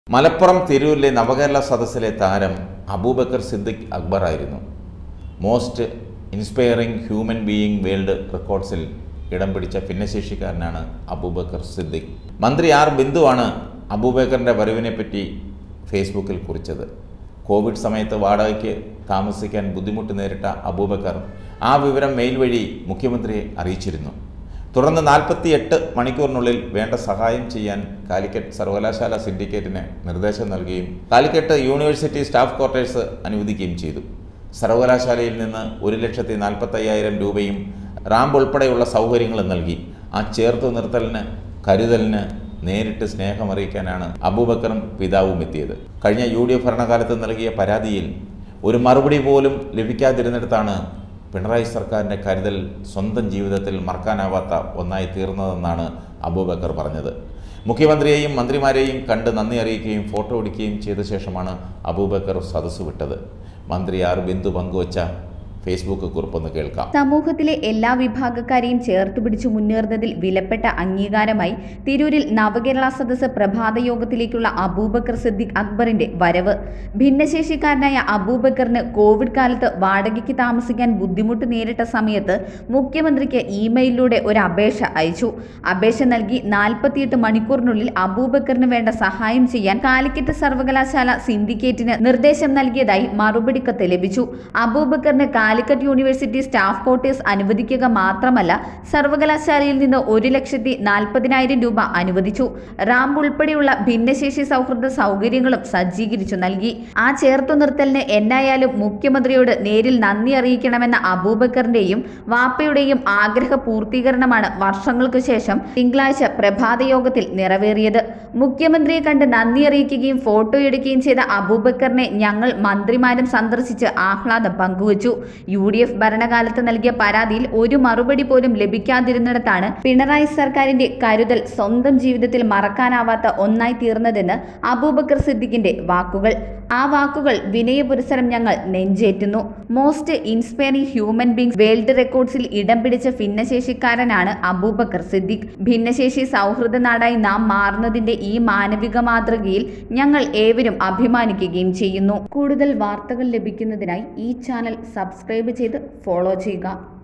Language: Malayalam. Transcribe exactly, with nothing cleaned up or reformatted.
മലപ്പുറം തിരൂരിലെ നവകേരള സദസ്സിലെ താരം അബൂബക്കർ സിദ്ദിഖ് അക്ബർ ആയിരുന്നു. Most inspiring human being world റെക്കോർഡ്സിൽ ഇടം പിടിച്ച ഭിന്നശേഷിക്കാരനാണ് അബൂബക്കർ സിദ്ദിഖ്. മന്ത്രി ആർ ബിന്ദുവാണ് അബൂബക്കറിൻ്റെ വരവിനെപ്പറ്റി ഫേസ്ബുക്കിൽ കുറിച്ചത്. കോവിഡ് സമയത്ത് വാടകയ്ക്ക് താമസിക്കാൻ ബുദ്ധിമുട്ട് നേരിട്ട അബൂബക്കർ ആ വിവരം മെയിൽ വഴി മുഖ്യമന്ത്രിയെ അറിയിച്ചിരുന്നു. തുടർന്ന് നാൽപ്പത്തി എട്ട് മണിക്കൂറിനുള്ളിൽ വേണ്ട സഹായം ചെയ്യാൻ കാലിക്കറ്റ് സർവകലാശാല സിൻഡിക്കേറ്റിന് നിർദ്ദേശം നൽകുകയും കാലിക്കറ്റ് യൂണിവേഴ്സിറ്റി സ്റ്റാഫ് ക്വാർട്ടേഴ്സ് അനുവദിക്കുകയും ചെയ്തു. സർവകലാശാലയിൽ നിന്ന് ഒരു ലക്ഷത്തി നാൽപ്പത്തയ്യായിരം രൂപയും റാമ്പ് ഉൾപ്പെടെയുള്ള സൗകര്യങ്ങളും നൽകി. ആ ചേർത്തു നിർത്തലിന് കരുതലിന് നേരിട്ട് സ്നേഹമറിയിക്കാനാണ് അബൂബക്കറും പിതാവും എത്തിയത്. കഴിഞ്ഞ യു ഡി എഫ് ഭരണകാലത്ത് നൽകിയ പരാതിയിൽ ഒരു മറുപടി പോലും ലഭിക്കാതിരുന്നിടത്താണ് പിണറായി സർക്കാരിൻ്റെ കരുതൽ സ്വന്തം ജീവിതത്തിൽ മറക്കാനാവാത്ത ഒന്നായി തീർന്നതെന്നാണ് അബൂബക്കർ പറഞ്ഞത്. മുഖ്യമന്ത്രിയെയും മന്ത്രിമാരെയും കണ്ട് നന്ദി അറിയിക്കുകയും ഫോട്ടോ എടുക്കുകയും ചെയ്ത ശേഷമാണ് അബൂബക്കർ സദസ്സ് വിട്ടത്. മന്ത്രി ആർ ബിന്ദു പങ്കുവച്ച ഫേസ്ബുക്ക് കുറിപ്പൊന്ന് കേൾക്കാം. സമൂഹത്തിലെ എല്ലാ വിഭാഗക്കാരെയും ചേർത്തുപിടിച്ചു മുന്നേറുന്നതിൽ വിലപ്പെട്ട അംഗീകാരമായി തിരൂരിൽ നവകേരള സദസ്സ് പ്രഭാത യോഗത്തിലേക്കുള്ള അബൂബക്കർ സിദ്ദിഖ് അക്ബറിന്റെ വരവ്. ഭിന്നശേഷിക്കാരനായ അബൂബക്കറിന് കോവിഡ് കാലത്ത് വാടകയ്ക്ക് താമസിക്കാൻ ബുദ്ധിമുട്ട് നേരിട്ട സമയത്ത് മുഖ്യമന്ത്രിക്ക് ഇമെയിലിലൂടെ ഒരു അപേക്ഷ അയച്ചു. അപേക്ഷ നൽകി നാൽപ്പത്തിയെട്ട് മണിക്കൂറിനുള്ളിൽ അബൂബക്കറിന് വേണ്ട സഹായം ചെയ്യാൻ കാലിക്കറ്റ് സർവകലാശാല സിൻഡിക്കേറ്റിന് നിർദ്ദേശം നൽകിയതായി മറുപടി കത്ത് ലഭിച്ചു. അബൂബക്കറിന് കാലിക്കറ്റ് യൂണിവേഴ്സിറ്റി സ്റ്റാഫ് ക്വാർട്ടേഴ്സ് അനുവദിക്കുക മാത്രമല്ല സർവകലാശാലയിൽ നിന്ന് ഒരു ലക്ഷത്തി നാൽപ്പതിനായിരം രൂപ അനുവദിച്ചു. റാമ്പ് ഉൾപ്പെടെയുള്ള ഭിന്നശേഷി സൗഹൃദ സൗകര്യങ്ങളും സജ്ജീകരിച്ചു നൽകി. ആ ചേർത്തു നിർത്തലിന് എന്നായാലും മുഖ്യമന്ത്രിയോട് നേരിൽ നന്ദി അറിയിക്കണമെന്ന അബൂബക്കറിന്റെയും വാപ്പയുടെയും ആഗ്രഹ പൂർത്തീകരണമാണ് വർഷങ്ങൾക്ക് ശേഷം തിങ്കളാഴ്ച പ്രഭാത യോഗത്തിൽ നിറവേറിയത്. മുഖ്യമന്ത്രിയെ കണ്ട് നന്ദി അറിയിക്കുകയും ഫോട്ടോ എടുക്കുകയും ചെയ്ത അബൂബക്കറിനെ ഞങ്ങൾ മന്ത്രിമാരും സന്ദർശിച്ച് ആഹ്ലാദം പങ്കുവച്ചു. യു ഡി എഫ് ഭരണകാലത്ത് നൽകിയ പരാതിയിൽ ഒരു മറുപടി പോലും ലഭിക്കാതിരുന്നിടത്താണ് പിണറായി സർക്കാരിന്റെ കരുതൽ സ്വന്തം ജീവിതത്തിൽ മറക്കാനാവാത്ത ഒന്നായി തീർന്നതെന്ന് അബൂബക്കർ സിദ്ദിഖിന്റെ വാക്കുകൾ. ആ വാക്കുകൾ വിനയപുരസരം ഞങ്ങൾ നെഞ്ചേറ്റുന്നു. Most inspiring human beings world റെക്കോർഡ്സിൽ ഇടം പിടിച്ച ഭിന്നശേഷിക്കാരനാണ് അബൂബക്കർ സിദ്ദിഖ്. ഭിന്നശേഷി സൗഹൃദ നാടായി നാം മാറുന്നതിന്റെ ഈ മാനവിക മാതൃകയിൽ ഞങ്ങൾ ഏവരും അഭിമാനിക്കുകയും ചെയ്യുന്നു. കൂടുതൽ വാർത്തകൾ ലഭിക്കുന്നതിനായി ഈ ചാനൽ സബ്സ്ക്രൈബ് ചെയ്ത് ഫോളോ ചെയ്യുക.